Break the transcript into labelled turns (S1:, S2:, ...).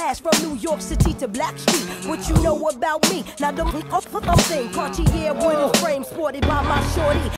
S1: flash from New York City to Blackstreet. What you know about me? Now the thing, Cartier wooden frame sported by my shorty.